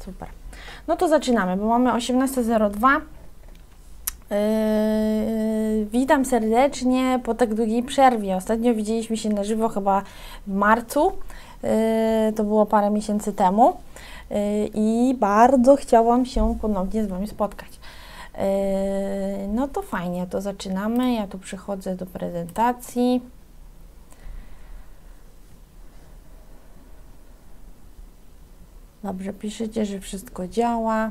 Super. No to zaczynamy, bo mamy 18:02. Witam serdecznie po tak długiej przerwie. Ostatnio widzieliśmy się na żywo chyba w marcu. To było parę miesięcy temu. I bardzo chciałam się ponownie z Wami spotkać. No to fajnie, to zaczynamy. Ja tu przychodzę do prezentacji. Dobrze, piszecie, że wszystko działa.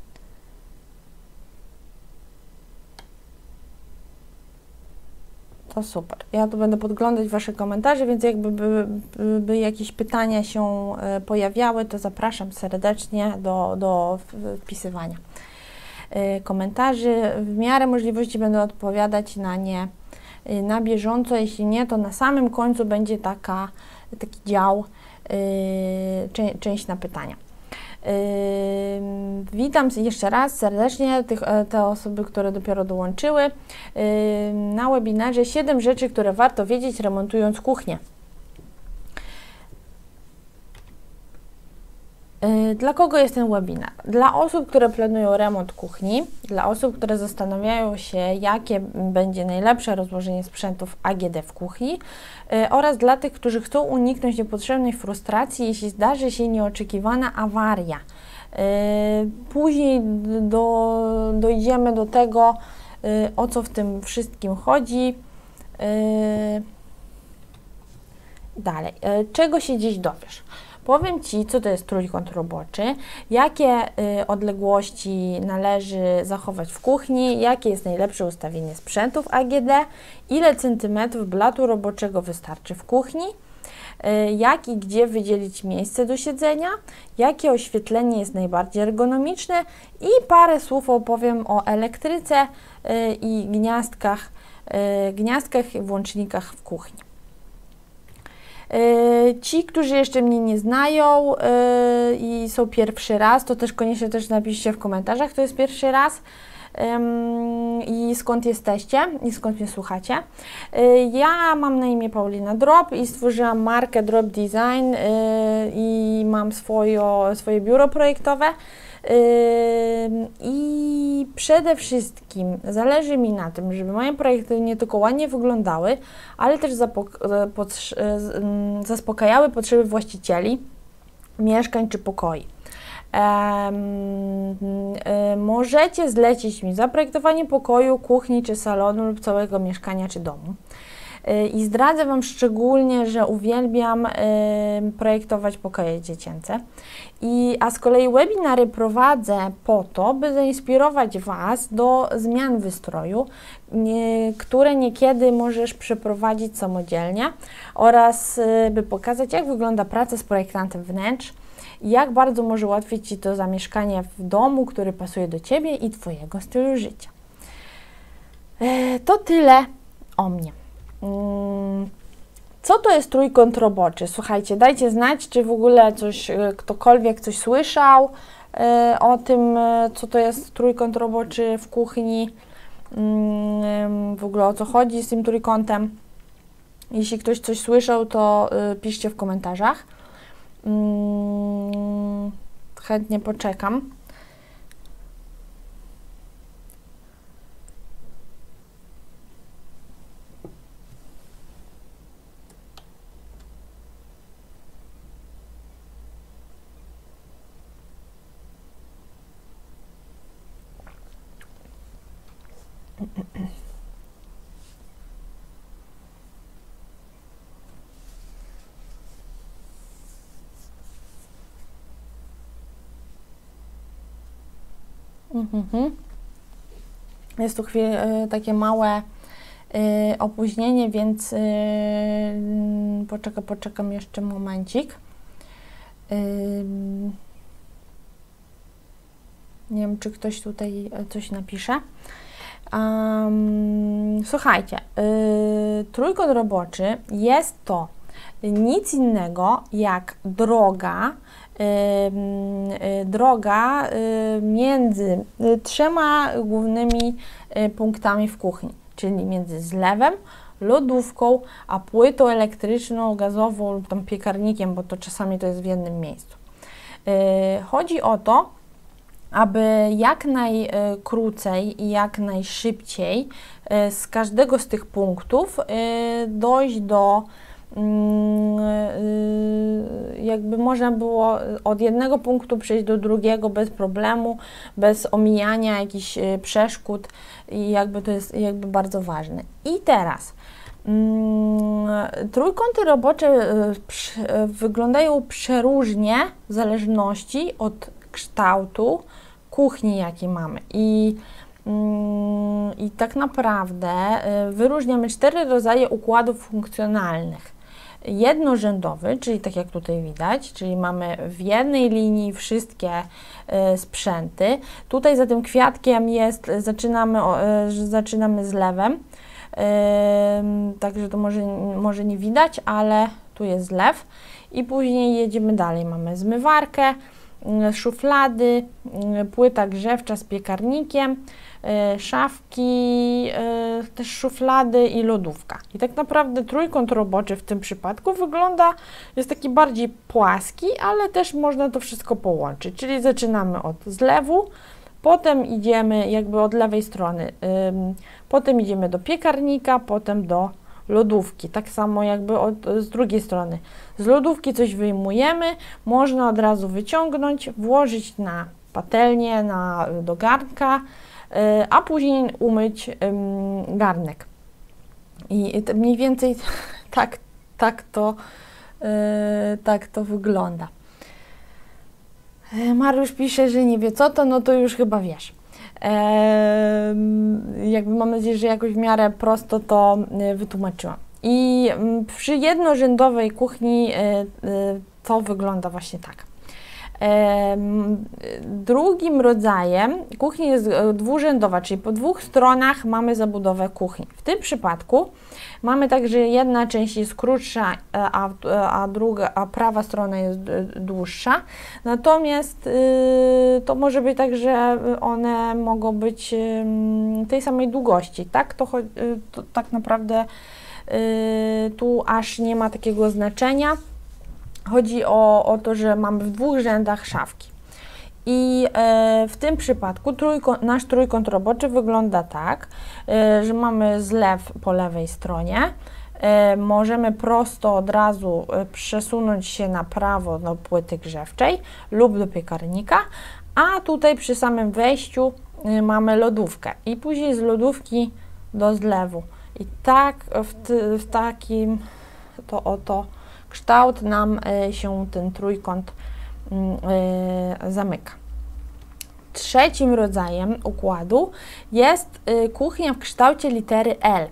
To super. Ja tu będę podglądać Wasze komentarze, więc jakby by jakieś pytania się pojawiały, to zapraszam serdecznie do wpisywania komentarzy. W miarę możliwości będę odpowiadać na nie na bieżąco. Jeśli nie, to na samym końcu będzie taki dział, część na pytania. Witam jeszcze raz serdecznie te osoby, które dopiero dołączyły na webinarze 7 rzeczy, które warto wiedzieć, remontując kuchnię. Dla kogo jest ten webinar? Dla osób, które planują remont kuchni, dla osób, które zastanawiają się, jakie będzie najlepsze rozłożenie sprzętów AGD w kuchni oraz dla tych, którzy chcą uniknąć niepotrzebnej frustracji, jeśli zdarzy się nieoczekiwana awaria. Później dojdziemy do tego, o co w tym wszystkim chodzi. Dalej, czego się dziś dowiesz? Powiem Ci, co to jest trójkąt roboczy, jakie odległości należy zachować w kuchni, jakie jest najlepsze ustawienie sprzętów AGD, ile centymetrów blatu roboczego wystarczy w kuchni, jak i gdzie wydzielić miejsce do siedzenia, jakie oświetlenie jest najbardziej ergonomiczne i parę słów opowiem o elektryce i gniazdkach i włącznikach w kuchni. Ci, którzy jeszcze mnie nie znają i są pierwszy raz, to też koniecznie napiszcie w komentarzach, kto jest pierwszy raz i skąd jesteście i skąd mnie słuchacie. Ja mam na imię Paulina Drop i stworzyłam markę Drop Design i mam swoje biuro projektowe. I przede wszystkim zależy mi na tym, żeby moje projekty nie tylko ładnie wyglądały, ale też zaspokajały potrzeby właścicieli mieszkań czy pokoi. Możecie zlecić mi zaprojektowanie pokoju, kuchni czy salonu lub całego mieszkania czy domu. I zdradzę Wam szczególnie, że uwielbiam projektować pokoje dziecięce. A z kolei webinary prowadzę po to, by zainspirować Was do zmian wystroju, które niekiedy możesz przeprowadzić samodzielnie oraz by pokazać, jak wygląda praca z projektantem wnętrz i jak bardzo może ułatwić Ci to zamieszkanie w domu, który pasuje do Ciebie i Twojego stylu życia. To tyle o mnie. Co to jest trójkąt roboczy? Słuchajcie, dajcie znać, czy w ogóle ktokolwiek coś słyszał o tym, co to jest trójkąt roboczy w kuchni, w ogóle o co chodzi z tym trójkątem. Jeśli ktoś coś słyszał, to piszcie w komentarzach. Chętnie poczekam. Jest tu takie małe opóźnienie, więc poczekam jeszcze momencik. Nie wiem, czy ktoś tutaj coś napisze. Słuchajcie, trójkąt roboczy jest to nic innego jak droga między trzema głównymi punktami w kuchni, czyli między zlewem, lodówką, a płytą elektryczną, gazową lub tam piekarnikiem, bo to czasami to jest w jednym miejscu. Chodzi o to, aby jak najkrócej i jak najszybciej z każdego z tych punktów dojść do, jakby można było od jednego punktu przejść do drugiego bez problemu, bez omijania jakichś przeszkód i jakby to jest jakby bardzo ważne. I teraz trójkąty robocze wyglądają przeróżnie w zależności od kształtu kuchni, jaki mamy. I tak naprawdę wyróżniamy 4 rodzaje układów funkcjonalnych. Jednorzędowy, czyli tak jak tutaj widać, czyli mamy w jednej linii wszystkie sprzęty. Tutaj za tym kwiatkiem jest, zaczynamy z lewem, także to może nie widać, ale tu jest zlew i później jedziemy dalej. Mamy zmywarkę, szuflady, płyta grzewcza z piekarnikiem, szafki, też szuflady i lodówka. I tak naprawdę trójkąt roboczy w tym przypadku jest taki bardziej płaski, ale też można to wszystko połączyć, czyli zaczynamy od zlewu, potem idziemy jakby od lewej strony, potem idziemy do piekarnika, potem do lodówki, tak samo jakby z drugiej strony. Z lodówki coś wyjmujemy, można od razu wyciągnąć, włożyć na patelnię, do garnka, a później umyć garnek. I mniej więcej tak to wygląda. Mariusz pisze, że nie wie co to, no to już chyba wiesz. Jakby mam nadzieję, że jakoś w miarę prosto to wytłumaczyłam. I przy jednorzędowej kuchni to wygląda właśnie tak. Drugim rodzajem kuchni jest dwurzędowa, czyli po 2 stronach mamy zabudowę kuchni. W tym przypadku mamy tak, że jedna część jest krótsza, a prawa strona jest dłuższa. Natomiast to może być tak, że one mogą być tej samej długości. Tak, to tak naprawdę tu aż nie ma takiego znaczenia. Chodzi o to, że mamy w 2 rzędach szafki. I w tym przypadku nasz trójkąt roboczy wygląda tak, że mamy zlew po lewej stronie. Możemy prosto od razu przesunąć się na prawo do płyty grzewczej lub do piekarnika, a tutaj przy samym wejściu mamy lodówkę i później z lodówki do zlewu. I tak w takim to oto kształt nam się ten trójkąt zamyka. Trzecim rodzajem układu jest kuchnia w kształcie litery L.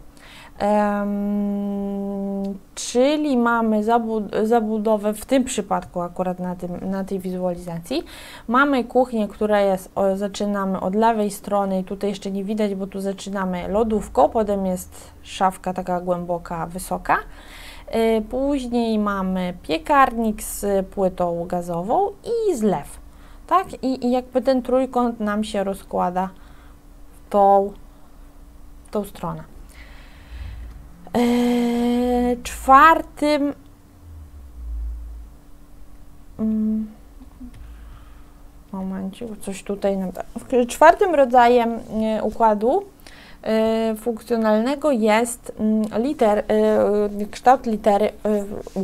Czyli mamy zabudowę, w tym przypadku akurat na tej wizualizacji, mamy kuchnię, która jest, zaczynamy od lewej strony i tutaj jeszcze nie widać, bo tu zaczynamy lodówką, potem jest szafka taka głęboka, wysoka. Później mamy piekarnik z płytą gazową i zlew, tak? I jakby ten trójkąt nam się rozkłada w tą stronę. Czwartym momencie, coś tutaj czwartym rodzajem układu funkcjonalnego jest kształt litery U.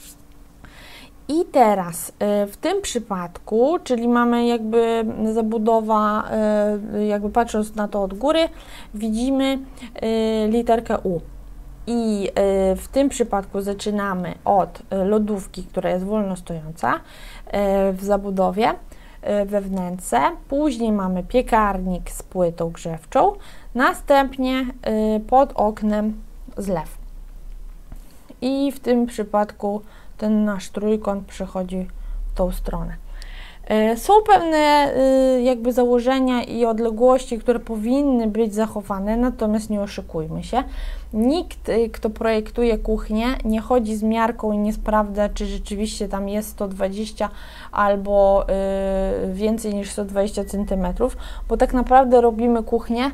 I teraz w tym przypadku, czyli mamy jakby zabudowa, jakby patrząc na to od góry, widzimy literkę U. I w tym przypadku zaczynamy od lodówki, która jest wolno stojąca w zabudowie, we wnęce, później mamy piekarnik z płytą grzewczą, następnie pod oknem zlew. I w tym przypadku ten nasz trójkąt przechodzi w tą stronę. Są pewne jakby założenia i odległości, które powinny być zachowane, natomiast nie oszukujmy się. Nikt, kto projektuje kuchnię, nie chodzi z miarką i nie sprawdza, czy rzeczywiście tam jest 120 albo więcej niż 120 cm, bo tak naprawdę robimy kuchnię,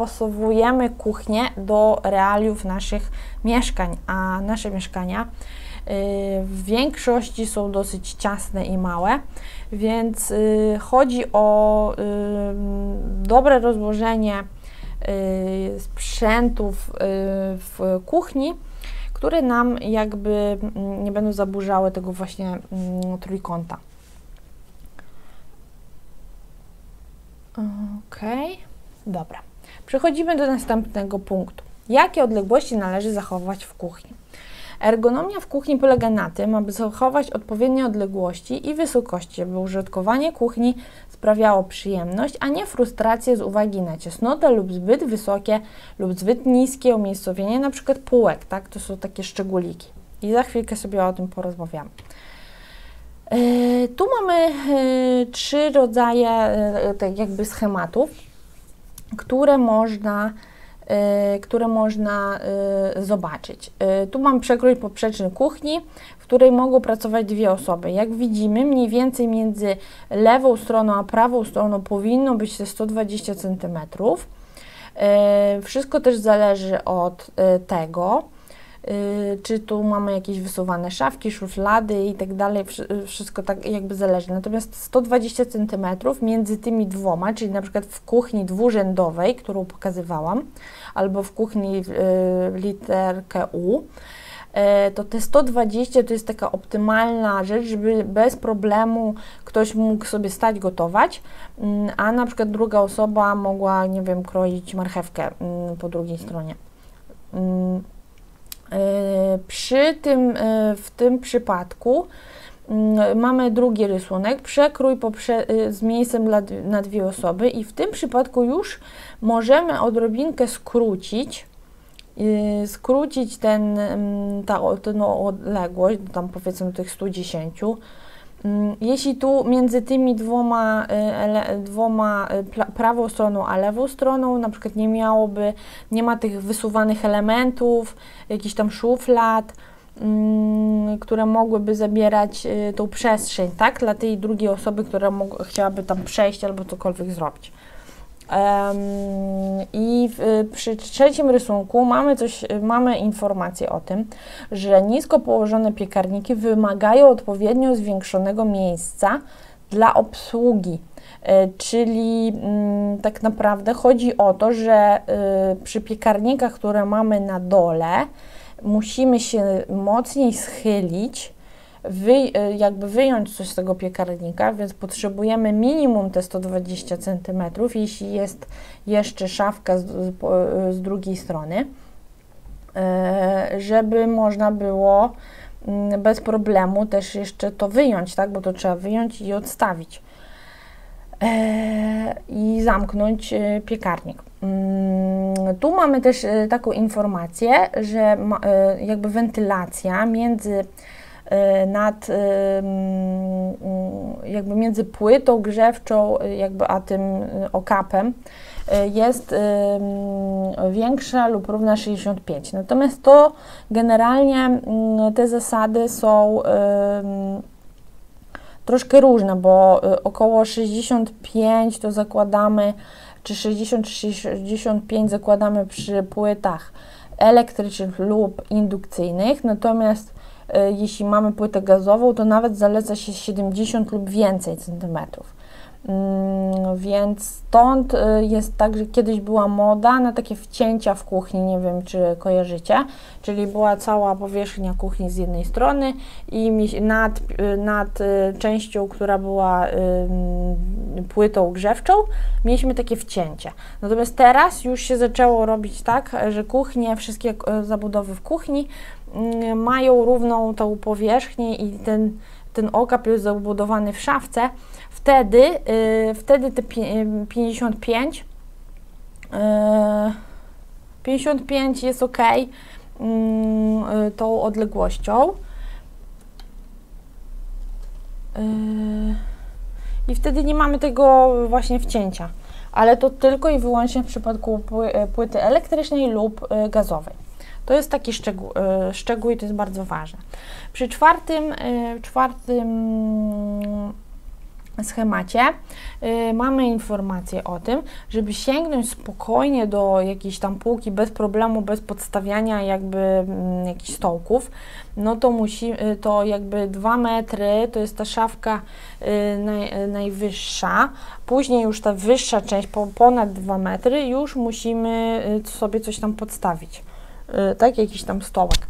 dopasowujemy kuchnię do realiów naszych mieszkań, a nasze mieszkania w większości są dosyć ciasne i małe, więc chodzi o dobre rozłożenie sprzętów w kuchni, które nam jakby nie będą zaburzały tego właśnie trójkąta. Ok, dobra. Przechodzimy do następnego punktu. Jakie odległości należy zachować w kuchni? Ergonomia w kuchni polega na tym, aby zachować odpowiednie odległości i wysokości, aby użytkowanie kuchni sprawiało przyjemność, a nie frustrację z uwagi na ciasnotę lub zbyt wysokie lub zbyt niskie umiejscowienie, na przykład półek, tak? To są takie szczególiki. I za chwilkę sobie o tym porozmawiamy. Tu mamy 3 rodzaje tak jakby schematów, które można zobaczyć. Tu mam przekrój poprzeczny kuchni, w której mogą pracować 2 osoby. Jak widzimy, mniej więcej między lewą stroną a prawą stroną powinno być te 120 cm. Wszystko też zależy od tego, czy tu mamy jakieś wysuwane szafki, szuflady i tak dalej, wszystko tak jakby zależy. Natomiast 120 cm między tymi dwoma, czyli na przykład w kuchni dwurzędowej, którą pokazywałam, albo w kuchni literkę U, to te 120 to jest taka optymalna rzecz, żeby bez problemu ktoś mógł sobie stać gotować, a na przykład druga osoba mogła, nie wiem, kroić marchewkę po drugiej stronie. W tym przypadku mamy drugi rysunek, przekrój z miejscem na 2 osoby i w tym przypadku już możemy odrobinkę skrócić tę odległość, tam powiedzmy tych 110. Jeśli tu między tymi dwoma prawą stroną a lewą stroną na przykład nie ma tych wysuwanych elementów, jakichś tam szuflad, które mogłyby zabierać tą przestrzeń, tak, dla tej drugiej osoby, która chciałaby tam przejść albo cokolwiek zrobić. Przy trzecim rysunku mamy informację o tym, że nisko położone piekarniki wymagają odpowiednio zwiększonego miejsca dla obsługi, czyli tak naprawdę chodzi o to, że przy piekarnikach, które mamy na dole, musimy się mocniej schylić, jakby wyjąć coś z tego piekarnika, więc potrzebujemy minimum te 120 cm, jeśli jest jeszcze szafka z drugiej strony, żeby można było bez problemu też jeszcze to wyjąć, tak, bo to trzeba wyjąć i odstawić i zamknąć piekarnik. Tu mamy też taką informację, że jakby wentylacja między płytą grzewczą a tym okapem jest większa lub równa 65. Natomiast to generalnie te zasady są troszkę różne, bo około 65 to zakładamy, czy 60-65 zakładamy przy płytach elektrycznych lub indukcyjnych, natomiast jeśli mamy płytę gazową, to nawet zaleca się 70 lub więcej centymetrów. Więc stąd jest tak, że kiedyś była moda na takie wcięcia w kuchni, nie wiem czy kojarzycie, czyli była cała powierzchnia kuchni z jednej strony i nad częścią, która była płytą grzewczą, mieliśmy takie wcięcie. Natomiast teraz już się zaczęło robić tak, że wszystkie zabudowy w kuchni mają równą tą powierzchnię i ten okap jest zabudowany w szafce. Wtedy te 55 jest ok tą odległością i wtedy nie mamy tego właśnie wcięcia, ale to tylko i wyłącznie w przypadku płyty elektrycznej lub gazowej. To jest taki szczegół i to jest bardzo ważne. Przy czwartym schemacie mamy informację o tym, żeby sięgnąć spokojnie do jakiejś tam półki bez problemu, bez podstawiania jakby jakichś stołków, no to to jakby 2 metry to jest ta szafka najwyższa, później już ta wyższa część ponad 2 metry już musimy sobie coś tam podstawić, tak, jakiś tam stołek.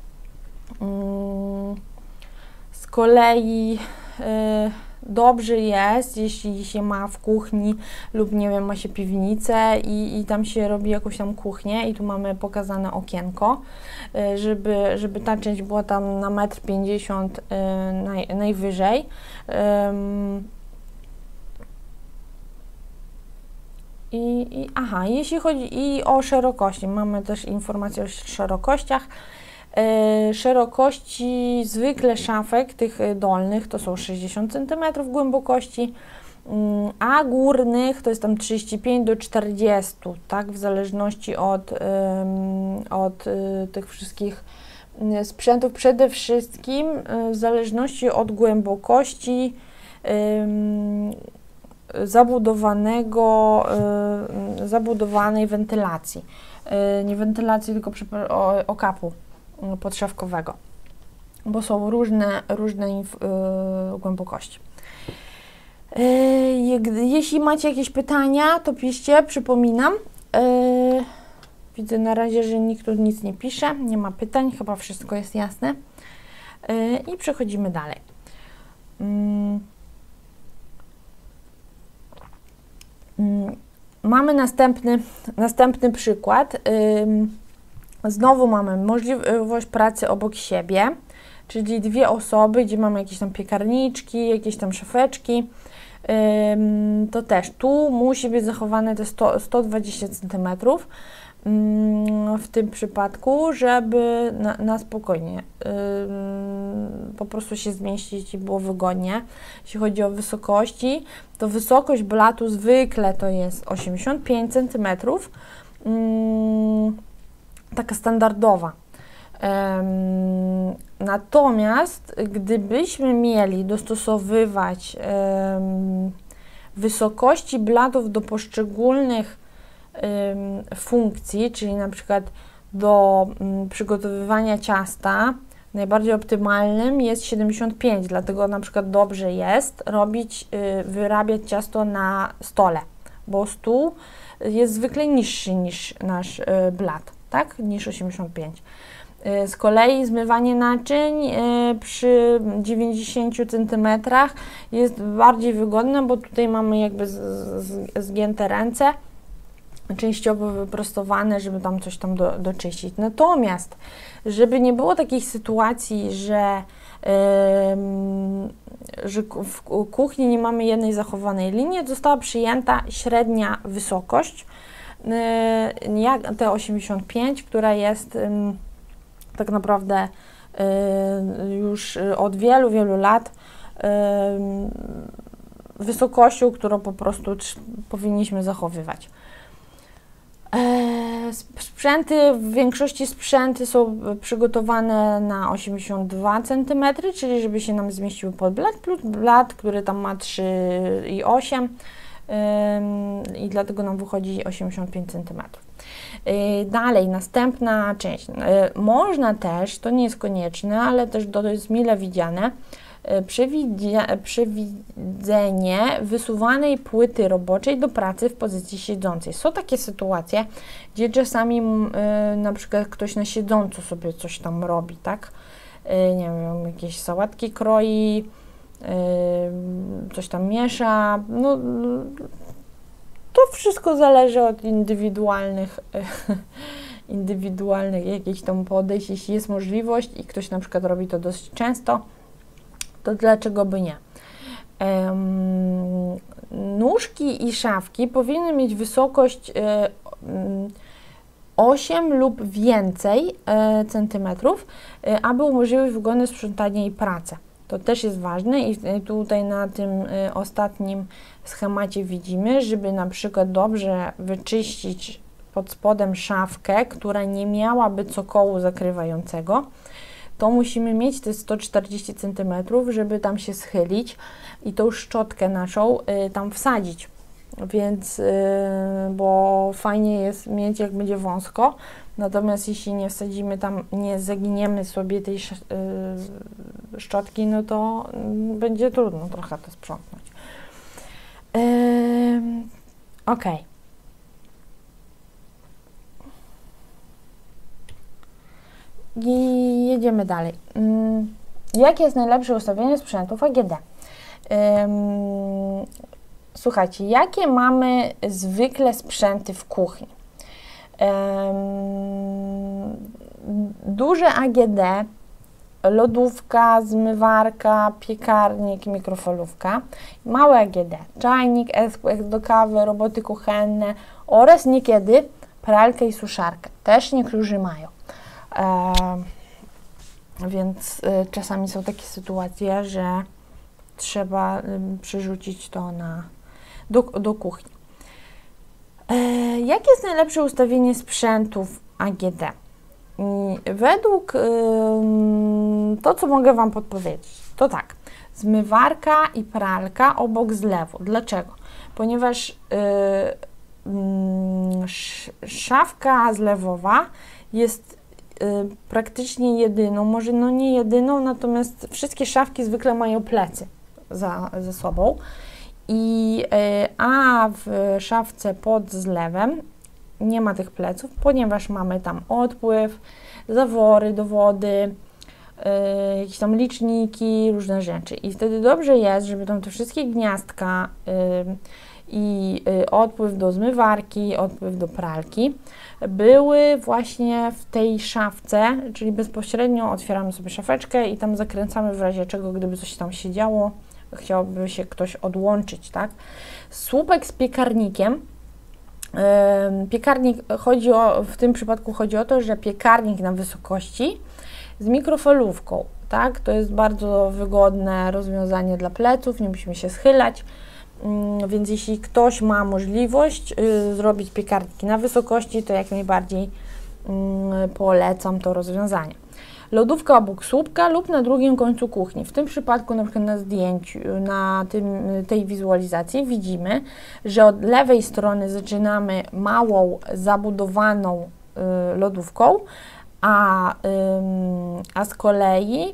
Z kolei dobrze jest, jeśli się ma w kuchni lub nie wiem, ma się piwnicę i tam się robi jakąś tam kuchnię i tu mamy pokazane okienko, żeby ta część była tam na 1,50 m najwyżej. Aha, jeśli chodzi o szerokości, mamy też informację o szerokościach. Szerokości zwykle szafek tych dolnych to są 60 cm głębokości, a górnych to jest tam 35 do 40, tak, w zależności od tych wszystkich sprzętów, przede wszystkim w zależności od głębokości zabudowanej wentylacji, nie wentylacji, tylko okapu podszewkowego, bo są różne głębokości. Jeśli macie jakieś pytania, to piszcie, przypominam. Widzę na razie, że nikt tu nic nie pisze, nie ma pytań, chyba wszystko jest jasne. I przechodzimy dalej. Mamy następny przykład. Znowu mamy możliwość pracy obok siebie, czyli 2 osoby, gdzie mamy jakieś tam piekarniczki, jakieś tam szafeczki. To też tu musi być zachowane te 120 cm w tym przypadku, żeby na spokojnie po prostu się zmieścić i było wygodnie. Jeśli chodzi o wysokości, to wysokość blatu zwykle to jest 85 cm, taka standardowa. Natomiast gdybyśmy mieli dostosowywać wysokości blatów do poszczególnych funkcji, czyli na przykład do przygotowywania ciasta, najbardziej optymalnym jest 75, dlatego na przykład dobrze jest wyrabiać ciasto na stole, bo stół jest zwykle niższy niż nasz blat, tak, niż 85. Z kolei zmywanie naczyń przy 90 cm jest bardziej wygodne, bo tutaj mamy jakby zgięte ręce, częściowo wyprostowane, żeby tam coś tam doczyścić. Natomiast, żeby nie było takich sytuacji, że w kuchni nie mamy jednej zachowanej linii, została przyjęta średnia wysokość, jak T85, która jest tak naprawdę już od wielu lat wysokością, którą po prostu powinniśmy zachowywać. W większości sprzęty są przygotowane na 82 cm, czyli żeby się nam zmieściły pod blat, plus blat, który tam ma 3,8 i dlatego nam wychodzi 85 cm. Dalej, następna część. Można też, to nie jest konieczne, ale też to jest mile widziane, przewidzenie wysuwanej płyty roboczej do pracy w pozycji siedzącej. Są takie sytuacje, gdzie czasami na przykład ktoś na siedząco sobie coś tam robi, tak? Nie wiem, jakieś sałatki kroi, coś tam miesza. No, to wszystko zależy od indywidualnych jakichś tam podejść. Jeśli jest możliwość i ktoś na przykład robi to dosyć często, to dlaczego by nie? Nóżki i szafki powinny mieć wysokość 8 lub więcej centymetrów, aby umożliwić wygodne sprzątanie i pracę. To też jest ważne i tutaj na tym ostatnim schemacie widzimy, żeby na przykład dobrze wyczyścić pod spodem szafkę, która nie miałaby cokołu zakrywającego, to musimy mieć te 140 cm, żeby tam się schylić i tą szczotkę naszą tam wsadzić. Więc, bo fajnie jest mieć, jak będzie wąsko, natomiast jeśli nie wsadzimy tam, nie zaginiemy sobie tej szczotki, no to będzie trudno trochę to sprzątnąć. Ok. I jedziemy dalej. Jakie jest najlepsze ustawienie sprzętów AGD? Słuchajcie, jakie mamy zwykle sprzęty w kuchni? Duże AGD, lodówka, zmywarka, piekarnik, mikrofalówka. Małe AGD, czajnik, ekspres do kawy, roboty kuchenne oraz niekiedy pralkę i suszarkę. Też niektórzy mają. Więc czasami są takie sytuacje, że trzeba przerzucić to do kuchni. Jakie jest najlepsze ustawienie sprzętów AGD? Według to, co mogę Wam podpowiedzieć, to tak, zmywarka i pralka obok zlewu. Dlaczego? Ponieważ szafka zlewowa jest praktycznie jedyną, może no nie jedyną, natomiast wszystkie szafki zwykle mają plecy ze sobą. A w szafce pod zlewem nie ma tych pleców, ponieważ mamy tam odpływ, zawory do wody, jakieś tam liczniki, różne rzeczy. I wtedy dobrze jest, żeby tam te wszystkie gniazdka odpływ do zmywarki, odpływ do pralki były właśnie w tej szafce, czyli bezpośrednio otwieramy sobie szafeczkę i tam zakręcamy w razie czego, gdyby coś tam się działo, chciałby się ktoś odłączyć, tak? Słupek z piekarnikiem. Piekarnik w tym przypadku chodzi o to, że piekarnik na wysokości z mikrofalówką, tak? To jest bardzo wygodne rozwiązanie dla pleców, nie musimy się schylać, więc jeśli ktoś ma możliwość zrobić piekarniki na wysokości, to jak najbardziej polecam to rozwiązanie. Lodówka obok słupka lub na drugim końcu kuchni. W tym przypadku na przykład na zdjęciu, tej wizualizacji widzimy, że od lewej strony zaczynamy małą, zabudowaną lodówką, a z kolei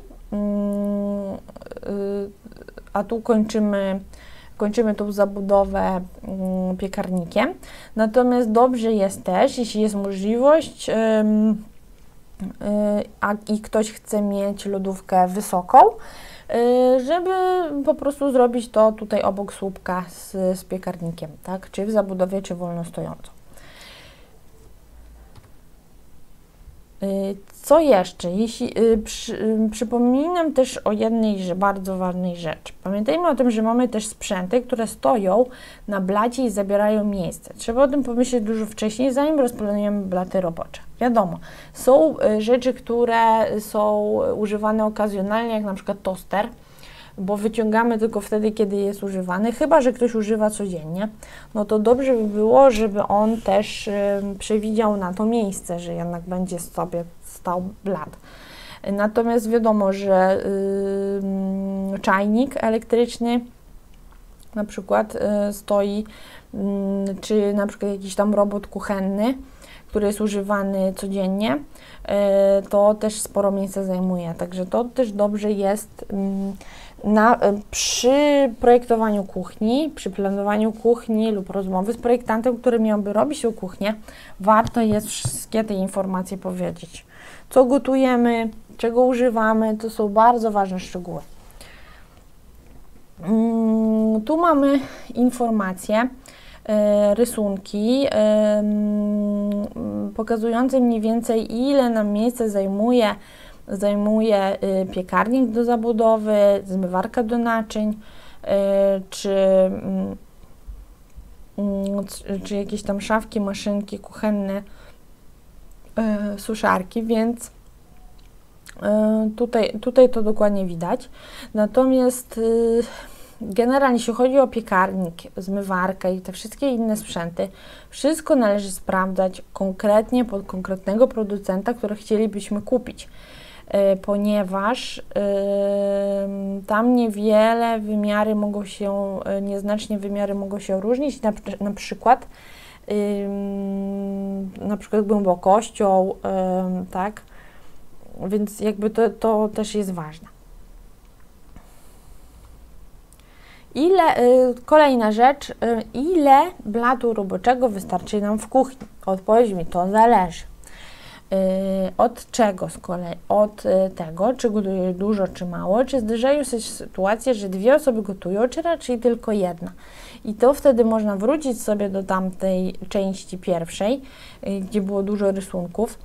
tu kończymy tą zabudowę piekarnikiem. Natomiast dobrze jest też, jeśli jest możliwość, i ktoś chce mieć lodówkę wysoką, żeby po prostu zrobić to tutaj obok słupka z piekarnikiem, tak? Czy w zabudowie, czy wolno stojąco. Co jeszcze? Przypominam też o jednej bardzo ważnej rzeczy. Pamiętajmy o tym, że mamy też sprzęty, które stoją na blacie i zabierają miejsce. Trzeba o tym pomyśleć dużo wcześniej, zanim rozplanujemy blaty robocze. Wiadomo, są rzeczy, które są używane okazjonalnie, jak na przykład toster, bo wyciągamy tylko wtedy, kiedy jest używany, chyba że ktoś używa codziennie, no to dobrze by było, żeby on też przewidział na to miejsce, że jednak będzie sobie stał blat. Natomiast wiadomo, że czajnik elektryczny na przykład stoi, czy na przykład jakiś tam robot kuchenny, który jest używany codziennie, to też sporo miejsca zajmuje. Także to też dobrze jest przy projektowaniu kuchni, przy planowaniu kuchni lub rozmowy z projektantem, który miałby robić tą kuchnię, warto jest wszystkie te informacje powiedzieć. Co gotujemy, czego używamy, to są bardzo ważne szczegóły. Tu mamy informacje, rysunki pokazujące mniej więcej, ile nam miejsca zajmuje piekarnik do zabudowy, zmywarka do naczyń, czy jakieś tam szafki, maszynki kuchenne, suszarki, więc tutaj to dokładnie widać. Natomiast generalnie jeśli chodzi o piekarnik, zmywarkę i te wszystkie inne sprzęty, wszystko należy sprawdzać konkretnie pod konkretnego producenta, który chcielibyśmy kupić. ponieważ tam niewiele wymiary mogą się, nieznacznie wymiary mogą się różnić, na przykład głębokością, tak, więc jakby to też jest ważne. Kolejna rzecz, ile blatu roboczego wystarczy nam w kuchni? Odpowiedź mi, to zależy. Od czego z kolei? Od tego, czy gotujesz dużo, czy mało, czy zdarzają się sytuacje, że dwie osoby gotują, czy raczej tylko jedna. I to wtedy można wrócić sobie do tamtej części pierwszej, gdzie było dużo rysunków.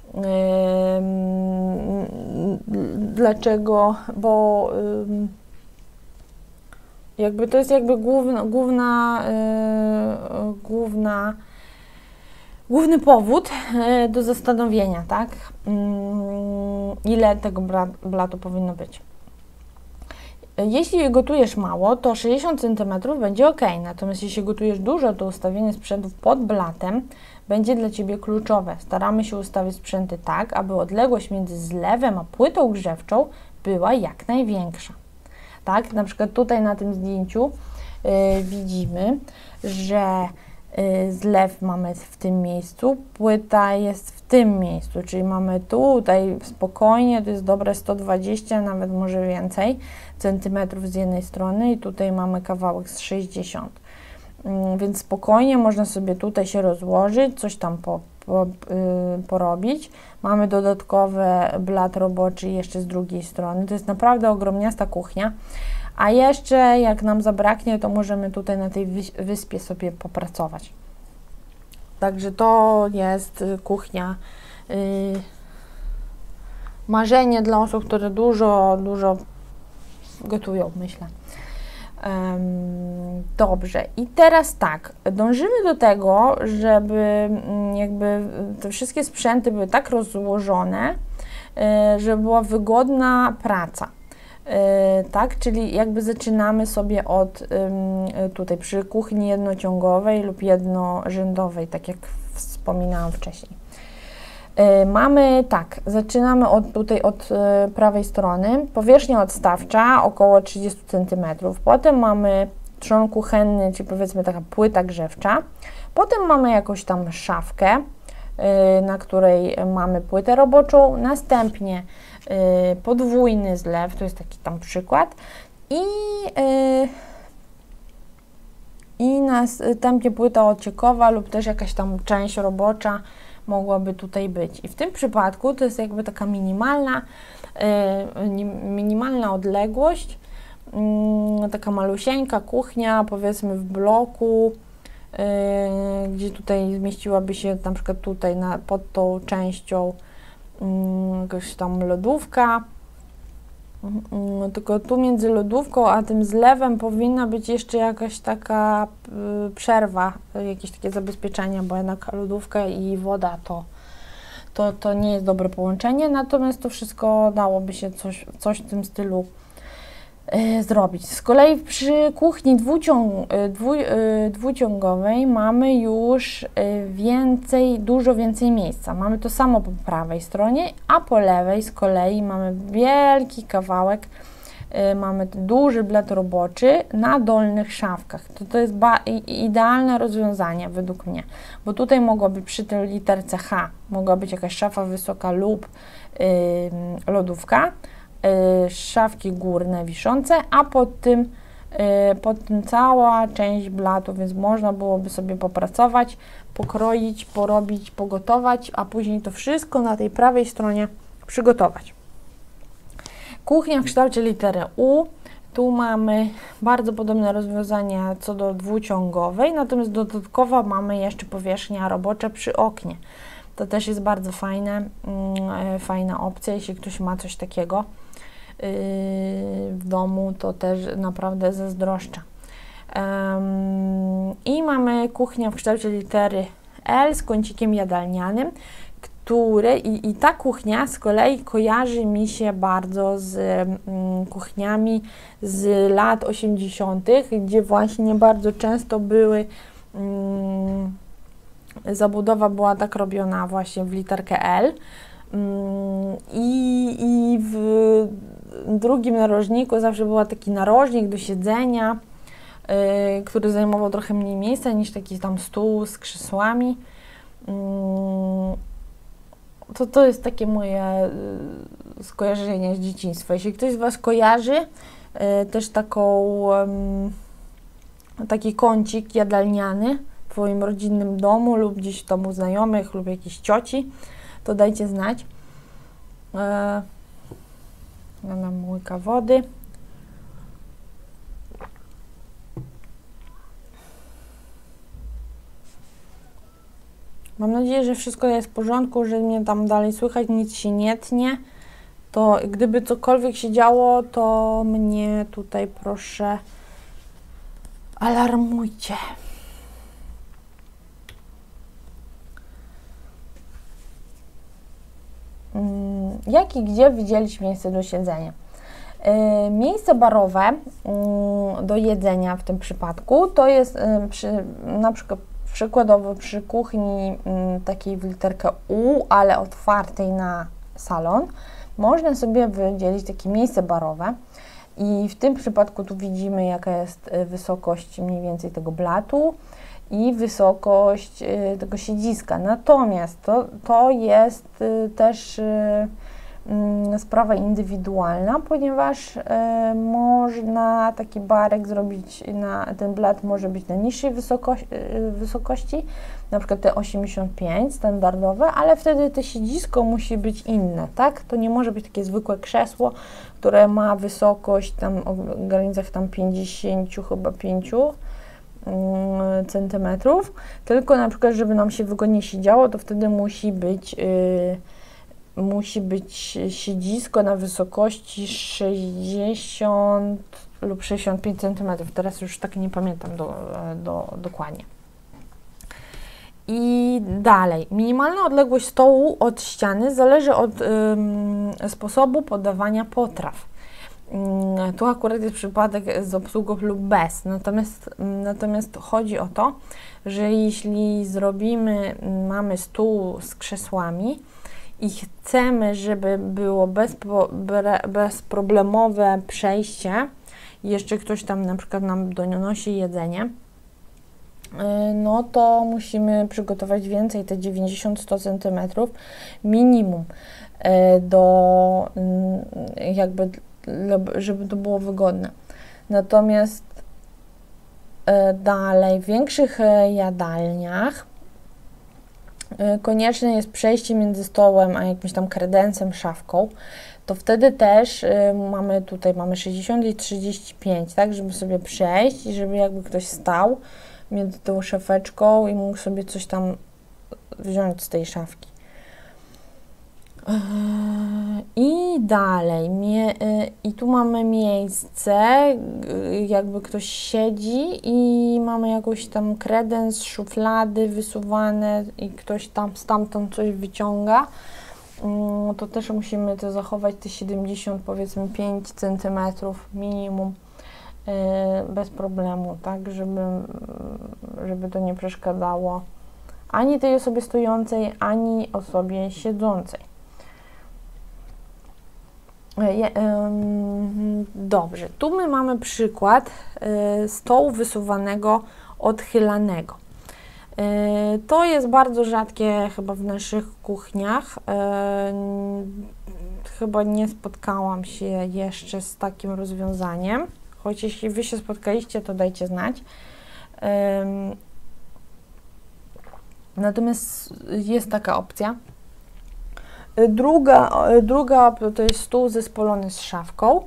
Dlaczego? Bo jakby to jest jakby główny powód do zastanowienia, tak? Ile tego blatu powinno być. Jeśli gotujesz mało, to 60 cm będzie ok, natomiast jeśli gotujesz dużo, to ustawienie sprzętów pod blatem będzie dla Ciebie kluczowe. Staramy się ustawić sprzęty tak, aby odległość między zlewem a płytą grzewczą była jak największa. Tak, na przykład tutaj na tym zdjęciu widzimy, że zlew mamy w tym miejscu, płyta jest w tym miejscu, czyli mamy tutaj spokojnie, to jest dobre 120, nawet może więcej centymetrów z jednej strony i tutaj mamy kawałek z 60. Więc spokojnie można sobie tutaj się rozłożyć, coś tam porobić. Mamy dodatkowy blat roboczy jeszcze z drugiej strony. To jest naprawdę ogromniasta kuchnia. A jeszcze jak nam zabraknie, to możemy tutaj na tej wyspie sobie popracować. Także to jest kuchnia, marzenie dla osób, które dużo gotują, myślę. Dobrze, i teraz tak, dążymy do tego, żeby jakby te wszystkie sprzęty były tak rozłożone, żeby była wygodna praca. Tak, czyli jakby zaczynamy sobie od tutaj przy kuchni jednociągowej lub jednorzędowej, tak jak wspominałam wcześniej. Mamy tak, zaczynamy od prawej strony, powierzchnia odstawcza około 30 cm, potem mamy trzon kuchenny, czyli powiedzmy taka płyta grzewcza, potem mamy jakąś tam szafkę, na której mamy płytę roboczą, następnie podwójny zlew, to jest taki tam przykład i następnie płyta ociekowa lub też jakaś tam część robocza mogłaby tutaj być. I w tym przypadku to jest jakby taka minimalna odległość, taka malusieńka kuchnia, powiedzmy w bloku, gdzie tutaj zmieściłaby się na przykład tutaj pod tą częścią jakaś tam lodówka, tylko tu między lodówką a tym zlewem powinna być jeszcze jakaś taka przerwa, jakieś takie zabezpieczenie, bo jednak lodówka i woda to nie jest dobre połączenie, natomiast to wszystko dałoby się coś w tym stylu zrobić. Z kolei przy kuchni dwuciągowej mamy już dużo więcej miejsca. Mamy to samo po prawej stronie, a po lewej z kolei mamy wielki kawałek, mamy duży blat roboczy na dolnych szafkach. To jest idealne rozwiązanie według mnie, bo tutaj mogłoby przy tej literce H mogła być jakaś szafa wysoka lub lodówka, szafki górne wiszące, a pod tym cała część blatu, więc można byłoby sobie popracować, pokroić, porobić, pogotować, a później to wszystko na tej prawej stronie przygotować. Kuchnia w kształcie litery U. Tu mamy bardzo podobne rozwiązania co do dwuciągowej, natomiast dodatkowo mamy jeszcze powierzchnia robocza przy oknie. To też jest bardzo fajna opcja, jeśli ktoś ma coś takiego w domu, to też naprawdę zazdroszczę. I mamy kuchnię w kształcie litery L z kącikiem jadalnianym, i ta kuchnia z kolei kojarzy mi się bardzo z kuchniami z lat 80., gdzie właśnie bardzo często zabudowa była tak robiona właśnie w literkę L. I w drugim narożniku zawsze był taki narożnik do siedzenia, który zajmował trochę mniej miejsca niż taki tam stół z krzesłami. To jest takie moje skojarzenie z dzieciństwa. Jeśli ktoś z Was kojarzy też taki kącik jadalniany w swoim rodzinnym domu lub gdzieś tam u znajomych lub jakiejś cioci, to dajcie znać. Dam łyka wody. Mam nadzieję, że wszystko jest w porządku, że mnie tam dalej słychać, nic się nie tnie. To gdyby cokolwiek się działo, to mnie tutaj proszę alarmujcie. Jak i gdzie widzieliśmy miejsce do siedzenia? Miejsce barowe do jedzenia w tym przypadku to jest na przykład przykładowo przy kuchni takiej w literkę U, ale otwartej na salon, można sobie wydzielić takie miejsce barowe i w tym przypadku tu widzimy, jaka jest wysokość mniej więcej tego blatu i wysokość tego siedziska. Natomiast to jest też sprawa indywidualna, ponieważ można taki barek zrobić, ten blat może być na niższej wysokości, na przykład te 85 standardowe, ale wtedy to siedzisko musi być inne, tak? To nie może być takie zwykłe krzesło, które ma wysokość tam o granicach tam 50 chyba 5 centymetrów, tylko na przykład, żeby nam się wygodnie siedziało, to wtedy musi być siedzisko na wysokości 60 lub 65 cm. Teraz już tak nie pamiętam dokładnie. I dalej. Minimalna odległość stołu od ściany zależy od sposobu podawania potraw. Tu akurat jest przypadek z obsługą lub bez. Natomiast chodzi o to, że jeśli mamy stół z krzesłami, i chcemy, żeby było bezproblemowe przejście, jeszcze ktoś tam na przykład nam donosi jedzenie, no to musimy przygotować więcej, te 90-100 cm minimum żeby to było wygodne. Natomiast dalej, w większych jadalniach konieczne jest przejście między stołem a jakimś tam kredensem, szafką, to wtedy też mamy 60 i 35, tak, żeby sobie przejść i żeby jakby ktoś stał między tą szafeczką i mógł sobie coś tam wziąć z tej szafki. I dalej, i tu mamy miejsce, jakby ktoś siedzi i mamy jakąś tam kredens, szuflady wysuwane i ktoś tam stamtąd coś wyciąga, to też musimy to zachować, te 70, powiedzmy 5 cm minimum, bez problemu, tak, żeby to nie przeszkadzało ani tej osobie stojącej, ani osobie siedzącej. Dobrze, tu my mamy przykład stołu wysuwanego, odchylanego. To jest bardzo rzadkie chyba w naszych kuchniach. Chyba nie spotkałam się jeszcze z takim rozwiązaniem, choć jeśli Wy się spotkaliście, to dajcie znać. Natomiast jest taka opcja. Druga to jest stół zespolony z szafką.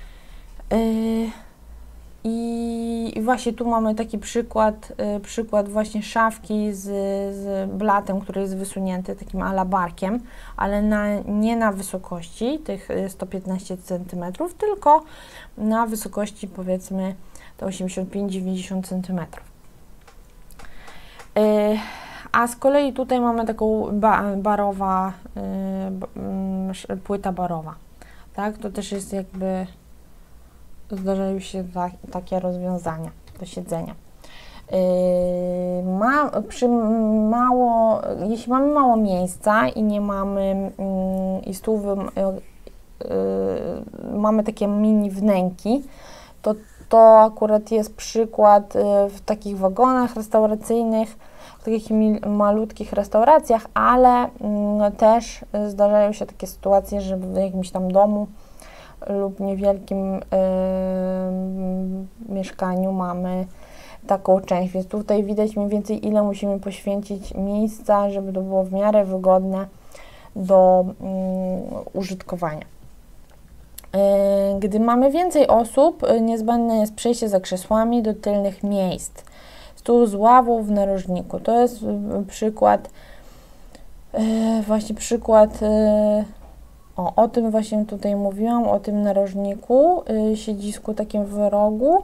I właśnie tu mamy taki przykład właśnie szafki z blatem, który jest wysunięty takim alabarkiem, ale nie na wysokości tych 115 cm, tylko na wysokości powiedzmy te 85-90 cm. A z kolei tutaj mamy taką płyta barowa, tak? To też jest jakby, zdarzają się takie rozwiązania do siedzenia. Jeśli mamy mało miejsca i nie mamy mamy takie mini wnęki, to akurat jest przykład w takich wagonach restauracyjnych, w takich malutkich restauracjach, ale też zdarzają się takie sytuacje, że w jakimś tam domu lub niewielkim mieszkaniu mamy taką część, więc tutaj widać mniej więcej, ile musimy poświęcić miejsca, żeby to było w miarę wygodne do użytkowania. Gdy mamy więcej osób, niezbędne jest przejście za krzesłami do tylnych miejsc. Stół z ławą w narożniku. To jest przykład, o tym właśnie tutaj mówiłam, o tym narożniku, siedzisku takim w rogu,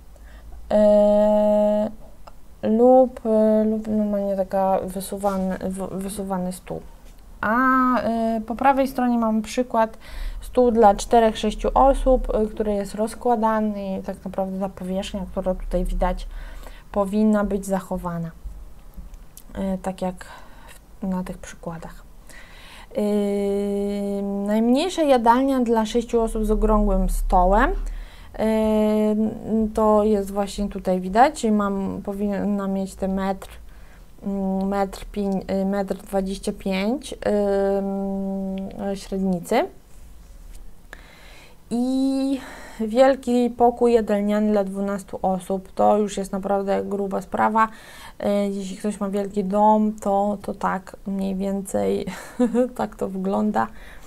lub normalnie taka wysuwany stół. A po prawej stronie mamy przykład stół dla 4-6 osób, który jest rozkładany i tak naprawdę ta powierzchnia, która tutaj widać, powinna być zachowana. Tak jak na tych przykładach. Najmniejsza jadalnia dla 6 osób z okrągłym stołem. To jest właśnie tutaj widać, czyli powinna mieć te metr 25 średnicy. I wielki pokój jadalniany dla 12 osób, to już jest naprawdę gruba sprawa. Jeśli ktoś ma wielki dom, to tak mniej więcej tak to wygląda.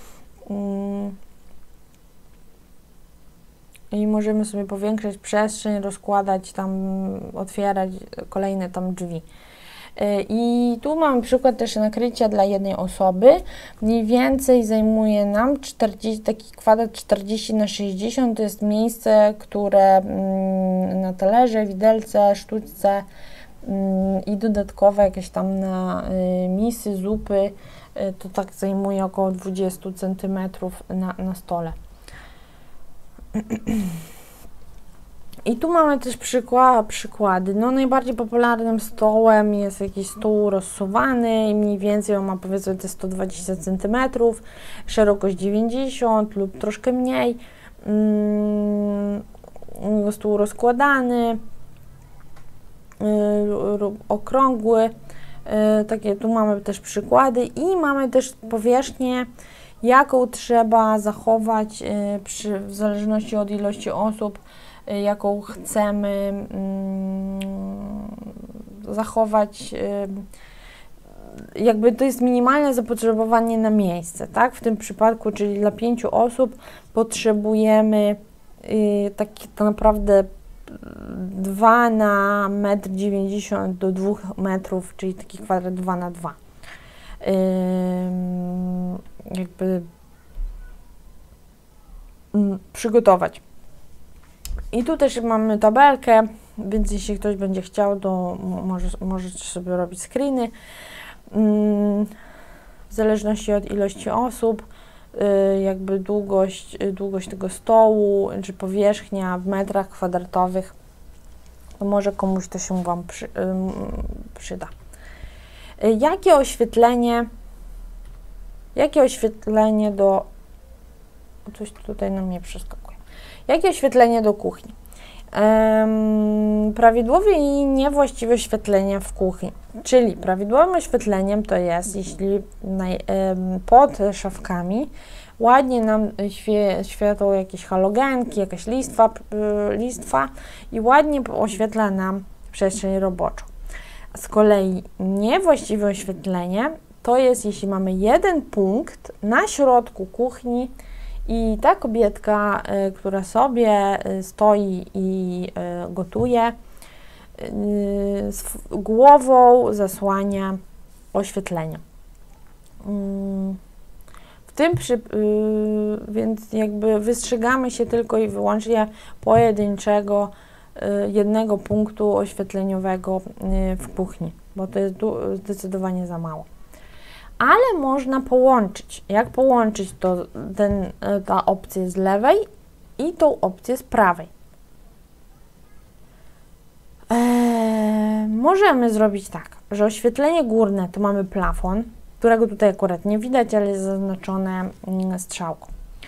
I możemy sobie powiększać przestrzeń, rozkładać tam, otwierać kolejne tam drzwi. I tu mamy przykład też nakrycia dla jednej osoby. Mniej więcej zajmuje nam taki kwadrat 40×60. To jest miejsce, które na talerze, widelce, sztućce i dodatkowe jakieś tam na misy, zupy, to tak zajmuje około 20 cm na stole. I tu mamy też przykłady. No, najbardziej popularnym stołem jest jakiś stół rozsuwany i mniej więcej on ma powiedzmy te 120 cm, szerokość 90 lub troszkę mniej. Stół rozkładany, okrągły. Takie tu mamy też przykłady i mamy też powierzchnię, jaką trzeba zachować w zależności od ilości osób, jaką chcemy zachować, jakby to jest minimalne zapotrzebowanie na miejsce, tak? W tym przypadku, czyli dla 5 osób potrzebujemy tak naprawdę 2 na 1,90 m do 2 metrów, czyli taki kwadrat 2 na 2. Jakby przygotować. I tu też mamy tabelkę, więc jeśli ktoś będzie chciał, to możecie sobie robić screeny. W zależności od ilości osób, jakby długość tego stołu, czy powierzchnia w metrach kwadratowych, to może komuś to się Wam przyda. Jakie oświetlenie do... Coś tutaj na mnie przeskakuje. Jakie oświetlenie do kuchni? Prawidłowe i niewłaściwe oświetlenie w kuchni. Czyli prawidłowym oświetleniem to jest, jeśli pod szafkami ładnie nam świecą jakieś halogenki, jakaś listwa i ładnie oświetla nam przestrzeń roboczą. Z kolei niewłaściwe oświetlenie to jest, jeśli mamy jeden punkt na środku kuchni i ta kobietka, która sobie stoi i gotuje, głową zasłania oświetlenie. Więc jakby wystrzegamy się tylko i wyłącznie pojedynczego, jednego punktu oświetleniowego w kuchni, bo to jest zdecydowanie za mało. Ale można połączyć. Jak połączyć to ta opcja z lewej i tą opcję z prawej? możemy zrobić tak, że oświetlenie górne to mamy plafon, którego tutaj akurat nie widać, ale jest zaznaczone strzałką.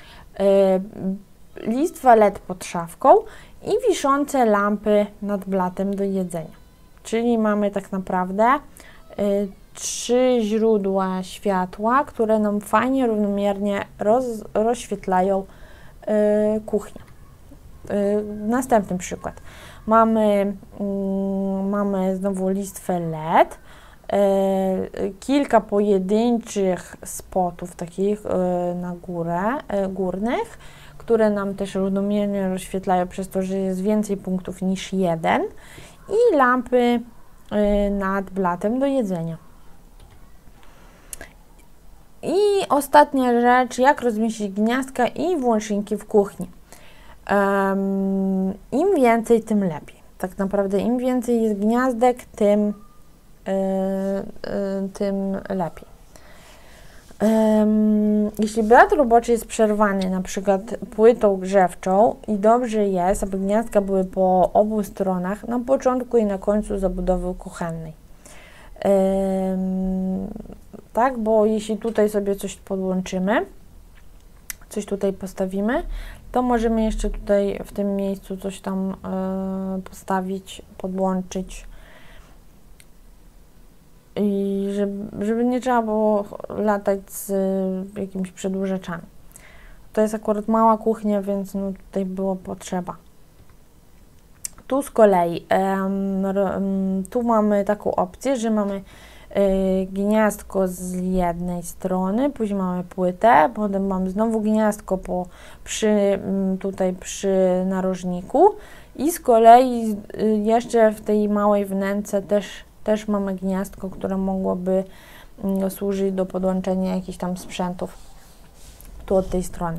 Listwa LED pod szafką i wiszące lampy nad blatem do jedzenia. Czyli mamy tak naprawdę 3 źródła światła, które nam fajnie, równomiernie rozświetlają kuchnię. Następny przykład. Mamy znowu listwę LED, kilka pojedynczych spotów takich na górę, górnych, które nam też równomiernie rozświetlają przez to, że jest więcej punktów niż jeden, i lampy nad blatem do jedzenia. I ostatnia rzecz, jak rozmieścić gniazdka i włączniki w kuchni. Im więcej, tym lepiej. Tak naprawdę im więcej jest gniazdek, tym lepiej. Jeśli blat roboczy jest przerwany na przykład płytą grzewczą i dobrze jest, aby gniazdka były po obu stronach, na początku i na końcu zabudowy kuchennej. Tak, bo jeśli tutaj sobie coś podłączymy, coś tutaj postawimy, to możemy jeszcze tutaj w tym miejscu coś tam postawić, podłączyć, i żeby nie trzeba było latać z jakimiś przedłużaczami. To jest akurat mała kuchnia, więc no tutaj było potrzeba. Tu z kolei tu mamy taką opcję, że mamy gniazdko z jednej strony, później mamy płytę, potem mamy znowu gniazdko tutaj przy narożniku i z kolei jeszcze w tej małej wnęce też mamy gniazdko, które mogłoby służyć do podłączenia jakichś tam sprzętów tu od tej strony.